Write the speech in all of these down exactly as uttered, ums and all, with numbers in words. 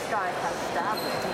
guy has stabbed me.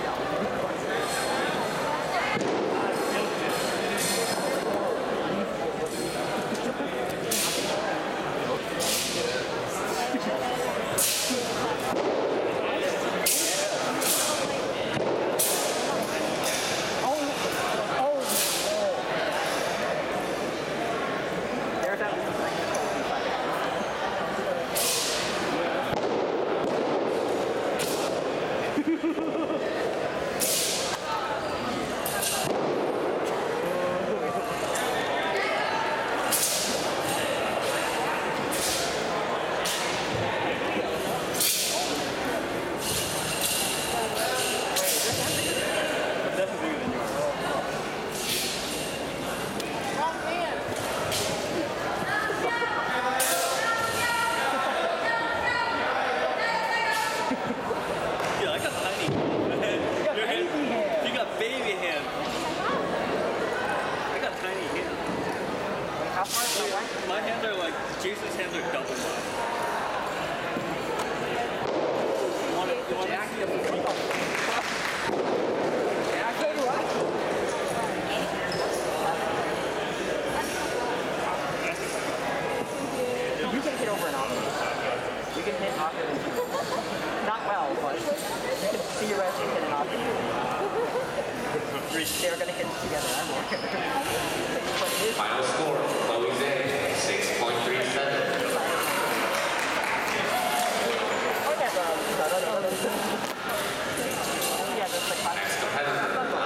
My hands are like, Jason's hands are double mine. You want it? You want it? You can hit over an option. You can hit option. Not well, but you can theoretically hit an option. They're going to hit together. I'm more.